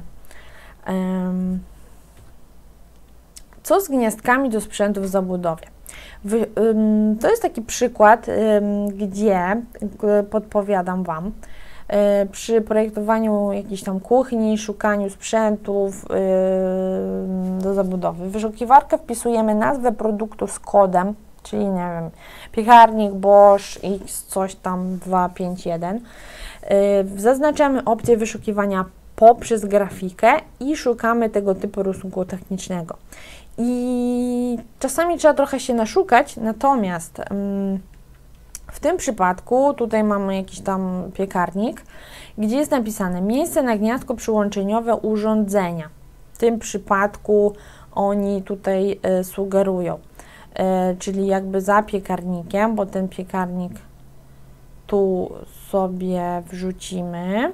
Co z gniazdkami do sprzętów w zabudowie? To jest taki przykład, gdzie podpowiadam Wam przy projektowaniu jakiejś tam kuchni, szukaniu sprzętów do zabudowy. W wyszukiwarkę wpisujemy nazwę produktu z kodem, czyli nie wiem, piekarnik Bosch X coś tam 251. Zaznaczamy opcję wyszukiwania poprzez grafikę i szukamy tego typu rysunku technicznego. I czasami trzeba trochę się naszukać, natomiast w tym przypadku tutaj mamy jakiś tam piekarnik, gdzie jest napisane miejsce na gniazdko przyłączeniowe urządzenia. W tym przypadku oni tutaj sugerują, czyli jakby za piekarnikiem, bo ten piekarnik tu sobie wrzucimy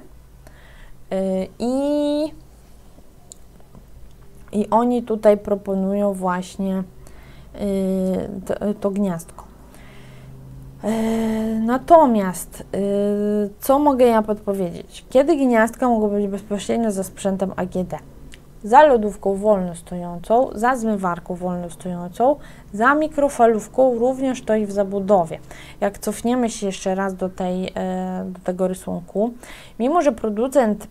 i oni tutaj proponują właśnie to gniazdko. Natomiast co mogę ja podpowiedzieć? Kiedy gniazdka mogą być bezpośrednio za sprzętem AGD? Za lodówką wolno stojącą, za zmywarką wolno stojącą, za mikrofalówką również to i w zabudowie. Jak cofniemy się jeszcze raz do tego rysunku, mimo że producent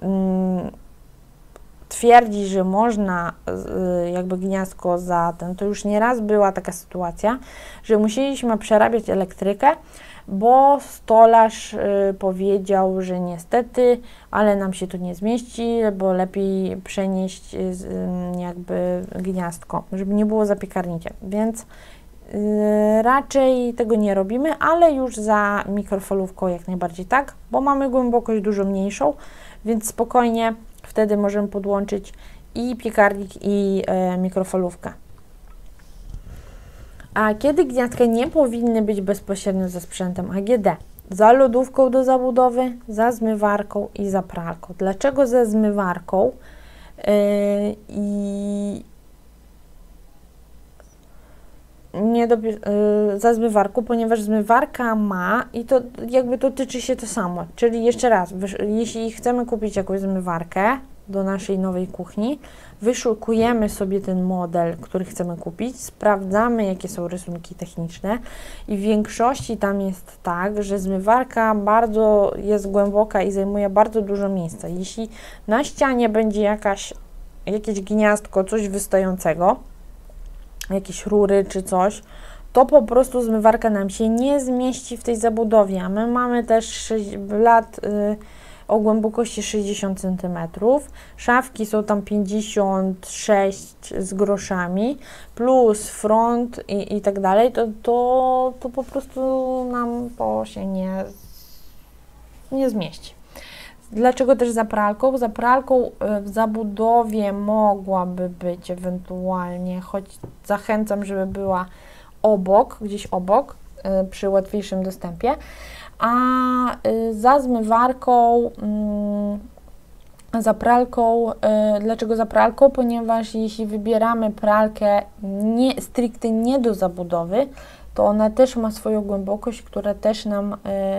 twierdzi, że można jakby gniazdko za ten, to już nieraz była taka sytuacja, że musieliśmy przerabiać elektrykę, bo stolarz powiedział, że niestety, ale nam się tu nie zmieści, bo lepiej przenieść jakby gniazdko, żeby nie było za piekarnikiem, więc raczej tego nie robimy, ale już za mikrofalówką jak najbardziej tak, bo mamy głębokość dużo mniejszą, więc spokojnie wtedy możemy podłączyć i piekarnik, i mikrofalówkę. A kiedy gniazdka nie powinny być bezpośrednio ze sprzętem AGD? Za lodówką do zabudowy, za zmywarką i za pralką. Dlaczego za zmywarką? Za zmywarką, ponieważ zmywarka ma i to jakby dotyczy się to samo. Czyli jeszcze raz, jeśli chcemy kupić jakąś zmywarkę do naszej nowej kuchni, wyszukujemy sobie ten model, który chcemy kupić, sprawdzamy, jakie są rysunki techniczne i w większości tam jest tak, że zmywarka bardzo jest głęboka i zajmuje bardzo dużo miejsca. Jeśli na ścianie będzie jakieś gniazdko, coś wystającego, jakieś rury czy coś, to po prostu zmywarka nam się nie zmieści w tej zabudowie, a my mamy też blat o głębokości 60 cm, szafki są tam 56 z groszami, plus front i tak dalej, to po prostu nam to się nie zmieści. Dlaczego też za pralką? Za pralką w zabudowie mogłaby być ewentualnie, choć zachęcam, żeby była obok, gdzieś obok, przy łatwiejszym dostępie, a za zmywarką, za pralką, dlaczego za pralką? Ponieważ jeśli wybieramy pralkę stricte nie do zabudowy, to ona też ma swoją głębokość, która też nam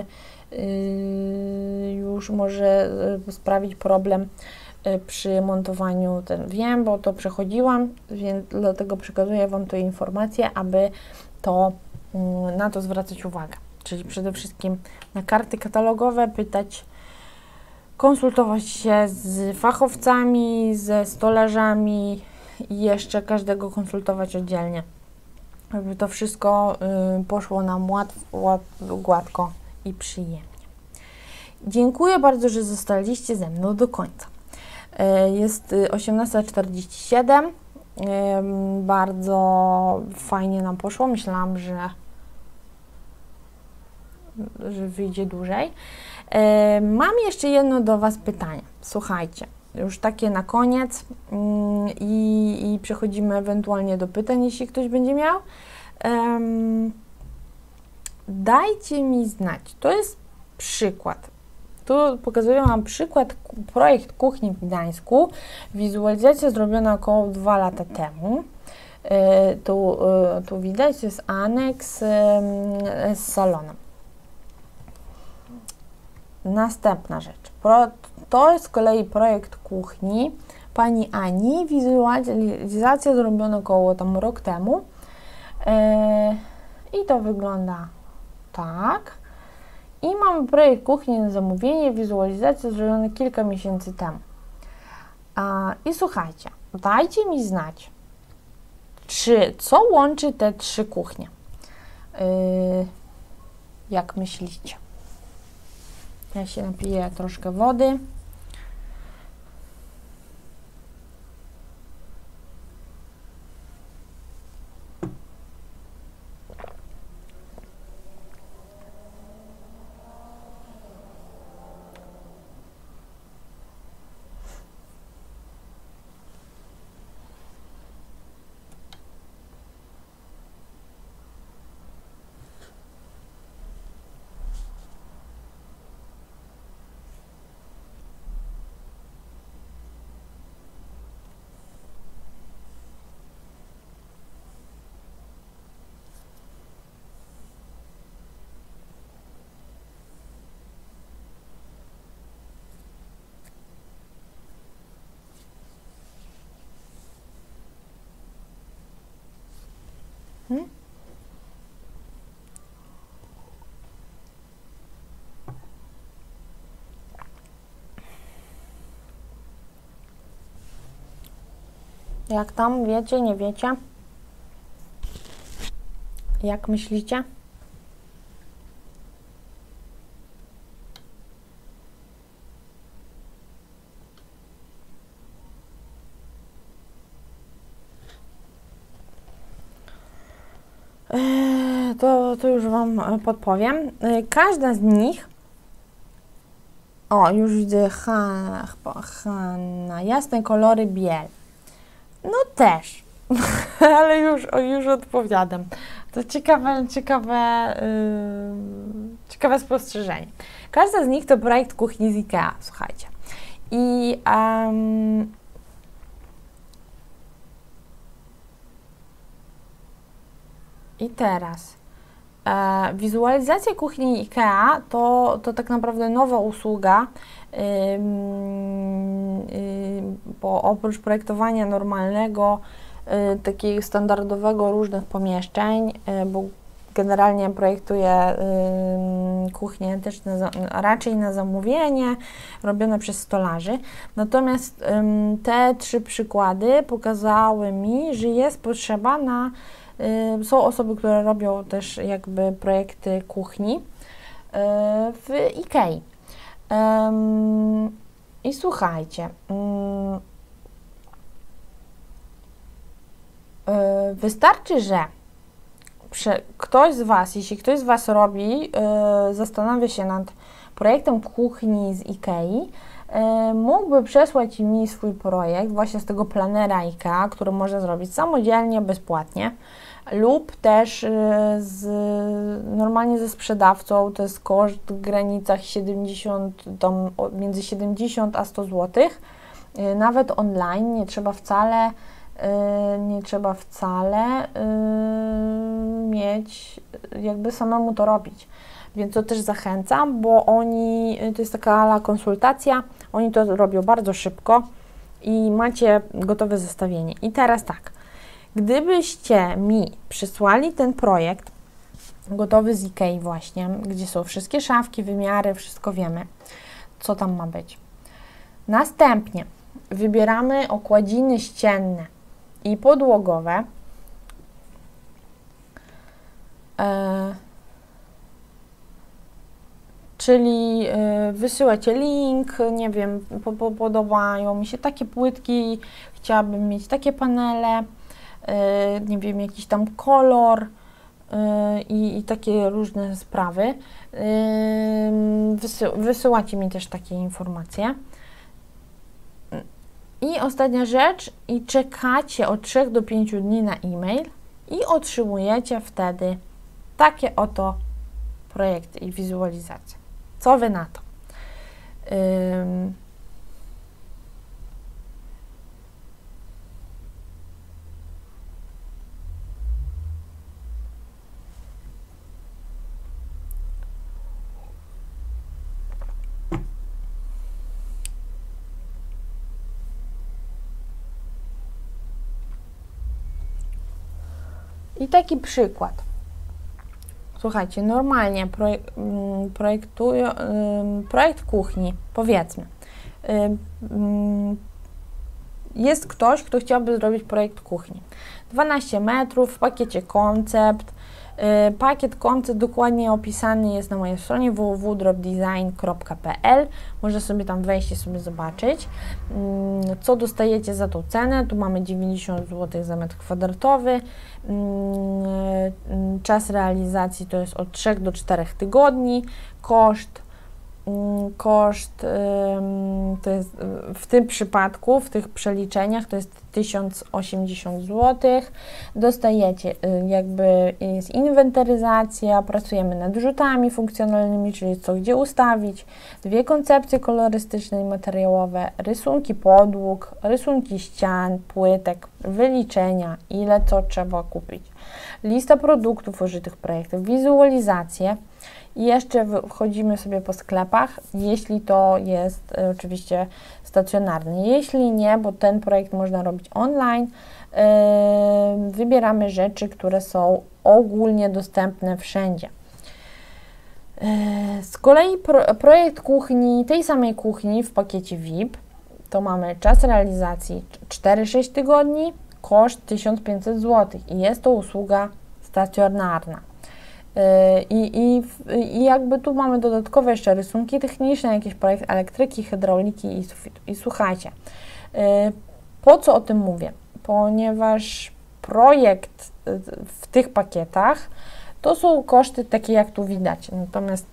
już może sprawić problem przy montowaniu. Wiem, bo to przechodziłam, więc dlatego przekazuję Wam tę informację, aby na to zwracać uwagę. Czyli przede wszystkim na karty katalogowe pytać, konsultować się z fachowcami, ze stolarzami i jeszcze każdego konsultować oddzielnie, żeby to wszystko poszło nam gładko i przyjemnie. Dziękuję bardzo, że zostaliście ze mną do końca. Jest 18:47. Bardzo fajnie nam poszło. Myślałam, że wyjdzie dłużej. Mam jeszcze jedno do Was pytanie. Słuchajcie, już takie na koniec i przechodzimy ewentualnie do pytań, jeśli ktoś będzie miał. Dajcie mi znać. To jest przykład. Tu pokazuję Wam przykład, projekt kuchni w Gdańsku. Wizualizacja zrobiona około 2 lata temu. Tu widać, jest aneks z salonem. Następna rzecz. To jest z kolei projekt kuchni pani Ani. Wizualizacja zrobiona około rok temu. I to wygląda tak. I mamy projekt kuchni na zamówienie, wizualizację zrobioną kilka miesięcy temu. I słuchajcie, dajcie mi znać, co łączy te 3 kuchnie. Jak myślicie? Ja się napiję troszkę wody. Jak tam? Wiecie, nie wiecie? Jak myślicie? To już Wam podpowiem. Każda z nich, już widzę, na jasne kolory biel. No też, ale już odpowiadam. To ciekawe spostrzeżenie. Każda z nich to projekt kuchni z IKEA, słuchajcie. I teraz wizualizacja kuchni IKEA to tak naprawdę nowa usługa, bo oprócz projektowania normalnego, takiego standardowego różnych pomieszczeń, bo generalnie projektuję kuchnię też raczej na zamówienie, robione przez stolarzy. Natomiast te 3 przykłady pokazały mi, że jest potrzeba na Są osoby, które robią też jakby projekty kuchni w IKEA. I słuchajcie, wystarczy, że jeśli ktoś z Was zastanawia się nad projektem kuchni z IKEA, mógłby przesłać mi swój projekt właśnie z tego planera IKEA, który może zrobić samodzielnie, bezpłatnie, lub też normalnie ze sprzedawcą. To jest koszt w granicach między 70 a 100 zł. Nawet online nie trzeba wcale mieć, jakby samemu to robić. Więc to też zachęcam, bo to jest taka konsultacja, oni to robią bardzo szybko i macie gotowe zestawienie. I teraz tak, gdybyście mi przysłali ten projekt gotowy z IKEA właśnie, gdzie są wszystkie szafki, wymiary, wszystko wiemy, co tam ma być. Następnie wybieramy okładziny ścienne i podłogowe. Czyli wysyłacie link, nie wiem, podobają mi się takie płytki, chciałabym mieć takie panele, nie wiem, jakiś tam kolor i takie różne sprawy. Wysyłacie mi też takie informacje. I ostatnia rzecz, i czekacie od 3 do 5 dni na e-mail i otrzymujecie wtedy takie oto projekty i wizualizacje. Co Wy na to? I taki przykład. Słuchajcie, normalnie projekt kuchni, powiedzmy, jest ktoś, kto chciałby zrobić projekt kuchni. 12 metrów w pakiecie koncept. Pakiet koncept dokładnie opisany jest na mojej stronie www.dropdesign.pl. Może sobie tam wejść i sobie zobaczyć, co dostajecie za tą cenę. Tu mamy 90 zł za metr kwadratowy. Czas realizacji to jest od 3 do 4 tygodni. Koszt to jest w tym przypadku, w tych przeliczeniach to jest 1080 zł. Dostajecie, jakby jest inwentaryzacja, pracujemy nad rzutami funkcjonalnymi, czyli co gdzie ustawić, 2 koncepcje kolorystyczne i materiałowe, rysunki podłóg, rysunki ścian, płytek, wyliczenia, ile co trzeba kupić, lista produktów użytych w projektach, wizualizacje. I jeszcze wchodzimy sobie po sklepach, jeśli to jest oczywiście stacjonarny. Jeśli nie, bo ten projekt można robić online, wybieramy rzeczy, które są ogólnie dostępne wszędzie. Z kolei projekt kuchni, tej samej kuchni w pakiecie VIP, to mamy czas realizacji 4-6 tygodni, koszt 1500 zł i jest to usługa stacjonarna. I jakby tu mamy dodatkowe jeszcze rysunki techniczne, jakiś projekt elektryki, hydrauliki i sufitu. I słuchajcie, po co o tym mówię? Ponieważ projekt w tych pakietach to są koszty takie, jak tu widać. Natomiast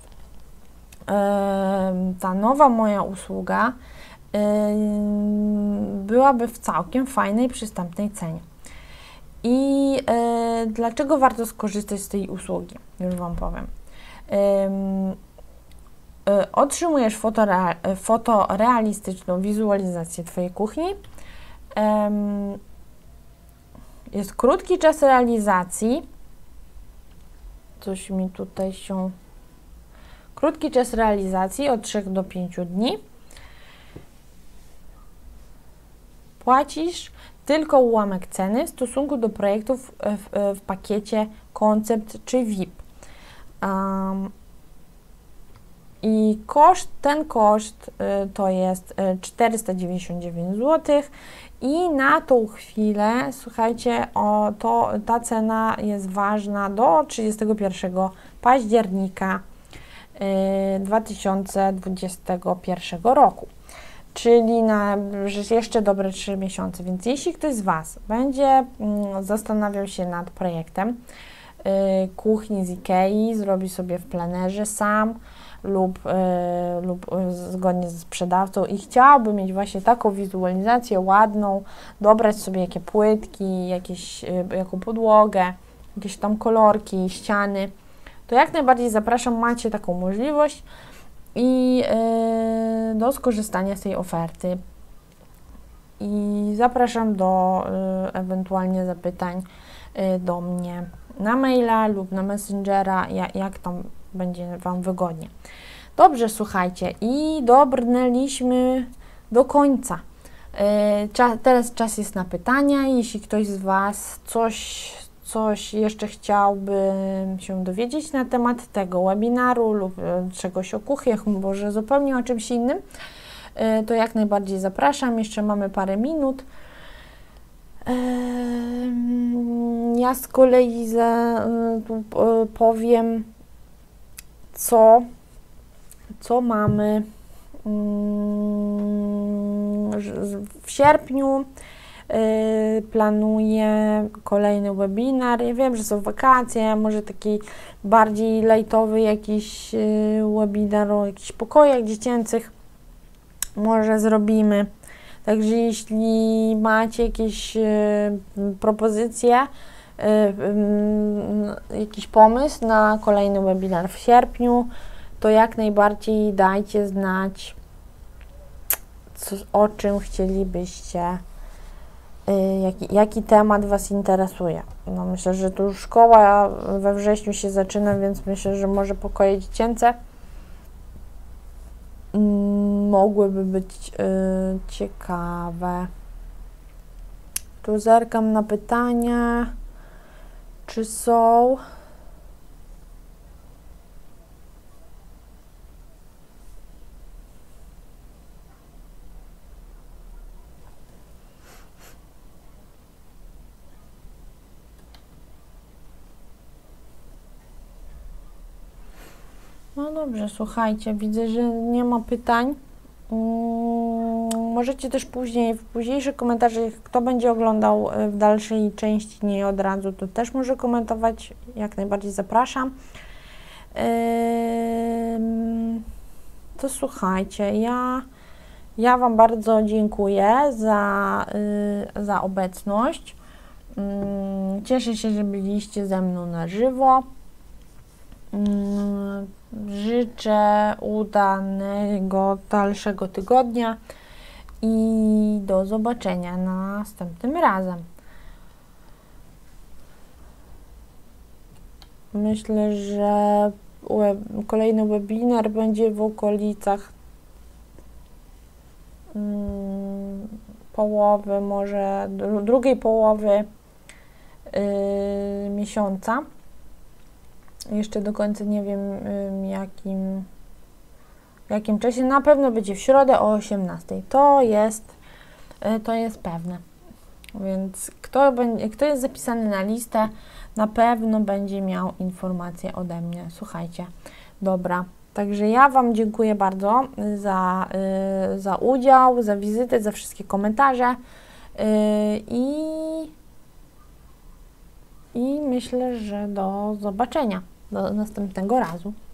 ta nowa moja usługa byłaby w całkiem fajnej, przystępnej cenie. I dlaczego warto skorzystać z tej usługi? Już Wam powiem. Otrzymujesz fotorealistyczną wizualizację Twojej kuchni. Jest krótki czas realizacji. Coś mi tutaj się... Krótki czas realizacji od 3 do 5 dni. Płacisz tylko ułamek ceny w stosunku do projektów w pakiecie koncept czy VIP. I ten koszt to jest 499 zł I na tą chwilę, słuchajcie, ta cena jest ważna do 31 października 2021 roku, czyli na jeszcze dobre 3 miesiące. Więc jeśli ktoś z Was będzie zastanawiał się nad projektem kuchni z Ikei, zrobi sobie w plenerze sam lub zgodnie ze sprzedawcą i chciałby mieć właśnie taką wizualizację ładną, dobrać sobie jakie płytki, jaką podłogę, jakieś tam kolorki, ściany, to jak najbardziej zapraszam, macie taką możliwość i do skorzystania z tej oferty. I zapraszam do ewentualnie zapytań do mnie na maila lub na Messengera, jak tam będzie Wam wygodnie. Dobrze, słuchajcie, i dobrnęliśmy do końca. Teraz czas jest na pytania. Jeśli ktoś z Was coś jeszcze chciałby się dowiedzieć na temat tego webinaru lub czegoś o kuchniach, może zupełnie o czymś innym, to jak najbardziej zapraszam. Jeszcze mamy parę minut. Ja z kolei powiem, co mamy w sierpniu. Planuję kolejny webinar. Ja wiem, że są wakacje, może taki bardziej lightowy jakiś webinar o jakichś pokojach dziecięcych może zrobimy. Także jeśli macie jakieś propozycje, jakiś pomysł na kolejny webinar w sierpniu, to jak najbardziej dajcie znać, o czym chcielibyście, jaki temat Was interesuje. No myślę, że tu już szkoła we wrześniu się zaczyna, więc myślę, że może pokoje dziecięce mogłyby być ciekawe. Tu zerkam na pytania, czy są. No dobrze, słuchajcie, widzę, że nie ma pytań. Możecie też w późniejszych komentarzach, kto będzie oglądał w dalszej części, nie od razu, to też może komentować, jak najbardziej zapraszam. To słuchajcie, ja Wam bardzo dziękuję za obecność. Cieszę się, że byliście ze mną na żywo. Życzę udanego dalszego tygodnia i do zobaczenia następnym razem. Myślę, że kolejny webinar będzie w okolicach połowy, może drugiej połowy miesiąca. Jeszcze do końca nie wiem w jakim czasie. Na pewno będzie w środę o 18:00. To jest pewne. Więc kto jest zapisany na listę, na pewno będzie miał informację ode mnie. Słuchajcie, dobra. Także ja Wam dziękuję bardzo za udział, za wizytę, za wszystkie komentarze i myślę, że do zobaczenia, do następnego razu.